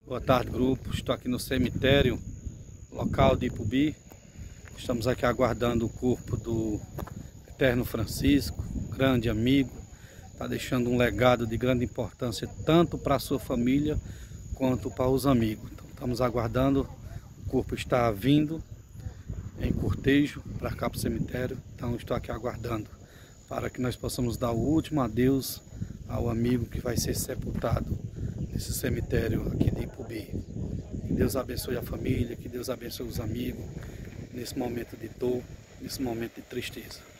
Boa tarde, grupo. Estou aqui no cemitério local de Ipubi. Estamos aqui aguardando o corpo do eterno Francisco, grande amigo. Está deixando um legado de grande importância tanto para a sua família quanto para os amigos. Então, estamos aguardando. O corpo está vindo em cortejo para cá para o cemitério. Então estou aqui aguardando para que nós possamos dar o último adeus ao amigo que vai ser sepultado nesse cemitério aqui de Ipubi. Que Deus abençoe a família, que Deus abençoe os amigos nesse momento de dor, nesse momento de tristeza.